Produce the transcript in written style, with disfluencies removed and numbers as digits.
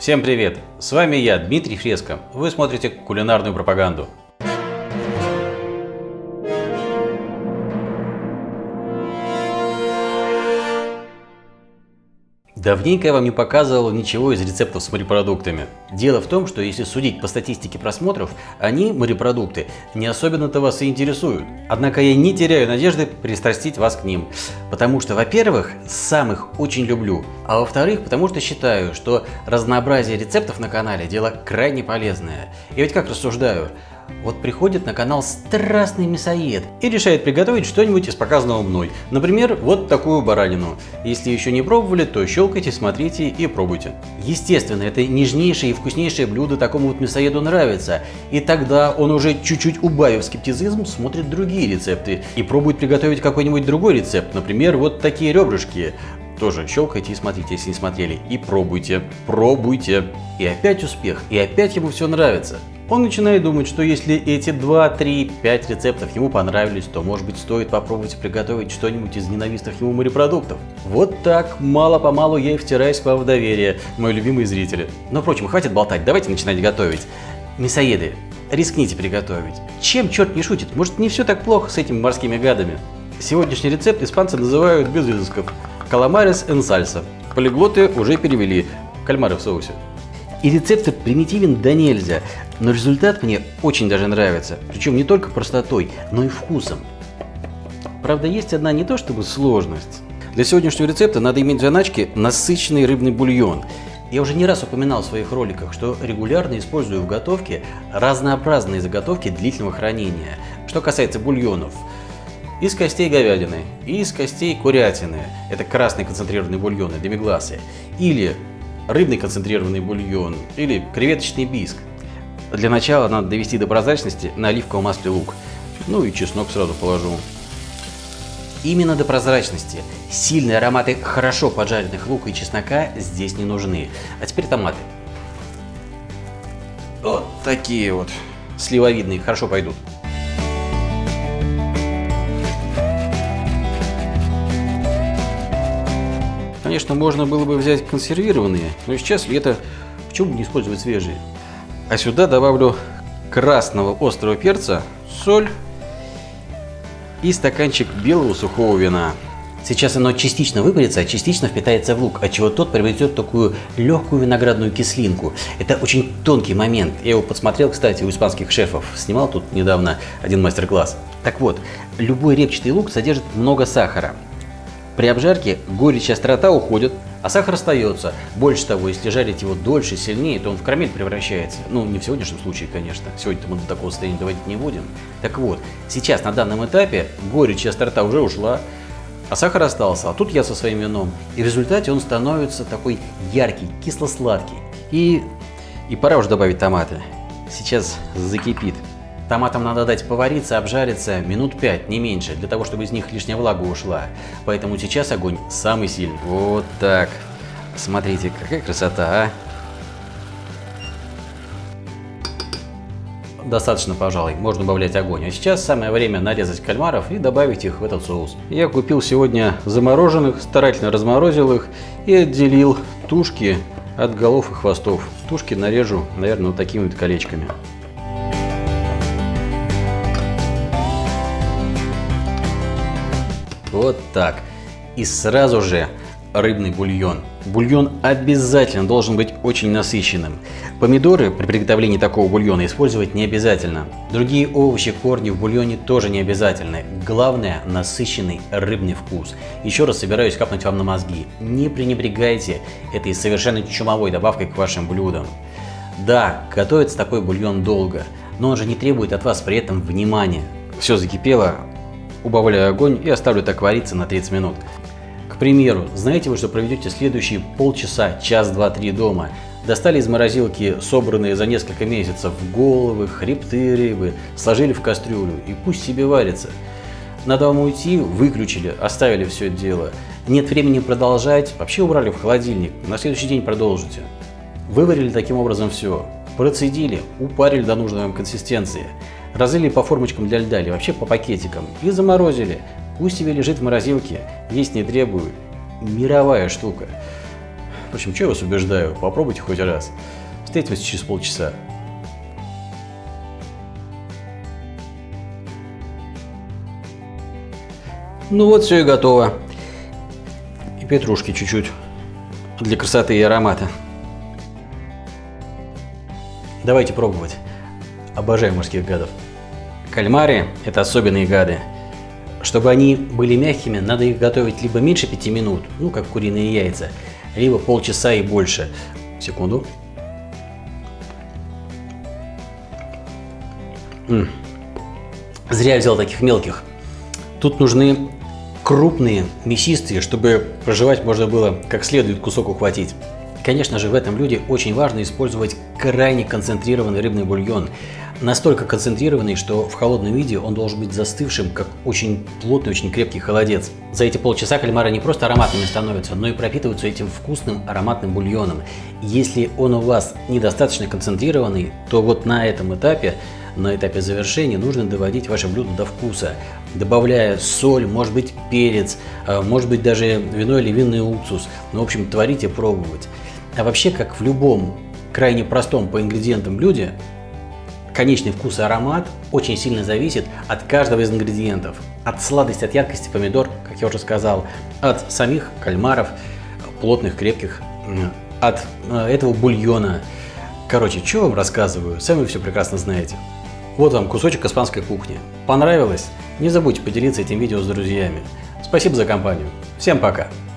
Всем привет! С вами я, Дмитрий Фреско. Вы смотрите кулинарную пропаганду. Давненько я вам не показывал ничего из рецептов с морепродуктами. Дело в том, что если судить по статистике просмотров, они, морепродукты, не особенно-то вас и интересуют. Однако я не теряю надежды пристрастить вас к ним. Потому что, во-первых, сам их очень люблю. А во-вторых, потому что считаю, что разнообразие рецептов на канале – дело крайне полезное. Я ведь как рассуждаю? Вот приходит на канал страстный мясоед и решает приготовить что-нибудь из показанного мной. Например, вот такую баранину. Если еще не пробовали, то щелкайте, смотрите и пробуйте. Естественно, это нежнейшее и вкуснейшее блюдо такому вот мясоеду нравится. И тогда он уже чуть-чуть убавив скептицизм, смотрит другие рецепты и пробует приготовить какой-нибудь другой рецепт. Например, вот такие ребрышки. Тоже щелкайте и смотрите, если не смотрели. И пробуйте, пробуйте. И опять успех, и опять ему все нравится. Он начинает думать, что если эти 2, 3, 5 рецептов ему понравились, то, может быть, стоит попробовать приготовить что-нибудь из ненавистных ему морепродуктов. Вот так, мало-помалу я и втираюсь к вам в доверие, мои любимые зрители. Но, впрочем, хватит болтать, давайте начинать готовить. Мясоеды, рискните приготовить. Чем черт не шутит? Может, не все так плохо с этими морскими гадами? Сегодняшний рецепт испанцы называют без изысков «Каламарес эн сальса». Полиглоты уже перевели «кальмары в соусе». И рецепт примитивен да нельзя, но результат мне очень даже нравится, причем не только простотой, но и вкусом. Правда, есть одна не то чтобы сложность. Для сегодняшнего рецепта надо иметь в заначке насыщенный рыбный бульон. Я уже не раз упоминал в своих роликах, что регулярно использую в готовке разнообразные заготовки длительного хранения. Что касается бульонов, из костей говядины, из костей курятины, это красные концентрированные бульоны, демигласы, или рыбный концентрированный бульон, или креветочный биск. Для начала надо довести до прозрачности на оливковом масле лук. Ну и чеснок сразу положу. Именно до прозрачности. Сильные ароматы хорошо поджаренных лука и чеснока здесь не нужны. А теперь томаты. Вот такие вот, сливовидные, хорошо пойдут. Конечно, можно было бы взять консервированные, но сейчас лето, почему бы не использовать свежие? А сюда добавлю красного острого перца, соль и стаканчик белого сухого вина. Сейчас оно частично выпарится, а частично впитается в лук, отчего тот приобретет такую легкую виноградную кислинку. Это очень тонкий момент. Я его подсмотрел, кстати, у испанских шефов. Снимал тут недавно один мастер-класс. Так вот, любой репчатый лук содержит много сахара. При обжарке горечь и острота уходят, а сахар остается. Больше того, если жарить его дольше, сильнее, то он в карамель превращается. Ну, не в сегодняшнем случае, конечно. Сегодня мы до такого состояния доводить не будем. Так вот, сейчас на данном этапе горечь и острота уже ушла, а сахар остался. А тут я со своим вином. И в результате он становится такой яркий, кисло-сладкий. И пора уже добавить томаты. Сейчас закипит. Томатам надо дать повариться, обжариться минут 5, не меньше, для того, чтобы из них лишняя влага ушла. Поэтому сейчас огонь самый сильный. Вот так. Смотрите, какая красота, а? Достаточно, пожалуй, можно убавлять огонь. А сейчас самое время нарезать кальмаров и добавить их в этот соус. Я купил сегодня замороженных, старательно разморозил их и отделил тушки от голов и хвостов. Тушки нарежу, наверное, вот такими вот колечками. Вот так. И сразу же рыбный бульон. Бульон обязательно должен быть очень насыщенным. Помидоры при приготовлении такого бульона использовать не обязательно. Другие овощи, корни в бульоне тоже не обязательны. Главное – насыщенный рыбный вкус. Еще раз собираюсь капнуть вам на мозги. Не пренебрегайте этой совершенно чумовой добавкой к вашим блюдам. Да, готовится такой бульон долго, но он же не требует от вас при этом внимания. Все закипело. Убавляю огонь и оставлю так вариться на 30 минут. К примеру, знаете вы, что проведете следующие полчаса, час, два, три дома. Достали из морозилки собранные за несколько месяцев головы, хребты рыбы, сложили в кастрюлю и пусть себе варится. Надо вам уйти, выключили, оставили все это дело. Нет времени продолжать, вообще убрали в холодильник, на следующий день продолжите. Выварили таким образом все, процедили, упарили до нужной вам консистенции. Разлили по формочкам для льда или вообще по пакетикам и заморозили. Пусть себе лежит в морозилке, есть не требует. Мировая штука. Впрочем, что я вас убеждаю, попробуйте хоть раз. Встретимся через полчаса. Ну вот, все и готово. И петрушки чуть-чуть для красоты и аромата. Давайте пробовать. Обожаю морских гадов. Кальмары – это особенные гады. Чтобы они были мягкими, надо их готовить либо меньше 5 минут, ну как куриные яйца, либо полчаса и больше. Секунду. Зря я взял таких мелких. Тут нужны крупные, мясистые, чтобы прожевать можно было как следует, кусок ухватить. Конечно же, в этом блюде очень важно использовать крайне концентрированный рыбный бульон. Настолько концентрированный, что в холодном виде он должен быть застывшим, как очень плотный, очень крепкий холодец. За эти полчаса кальмары не просто ароматными становятся, но и пропитываются этим вкусным ароматным бульоном. Если он у вас недостаточно концентрированный, то вот на этом этапе, на этапе завершения, нужно доводить ваше блюдо до вкуса, добавляя соль, может быть перец, может быть даже вино или винный уксус. Ну, в общем, творите, пробовать. А вообще, как в любом крайне простом по ингредиентам блюде, конечный вкус и аромат очень сильно зависит от каждого из ингредиентов. От сладости, от яркости помидор, как я уже сказал, от самих кальмаров, плотных, крепких, от этого бульона. Короче, что вам рассказываю, сами все прекрасно знаете. Вот вам кусочек испанской кухни. Понравилось? Не забудьте поделиться этим видео с друзьями. Спасибо за компанию. Всем пока!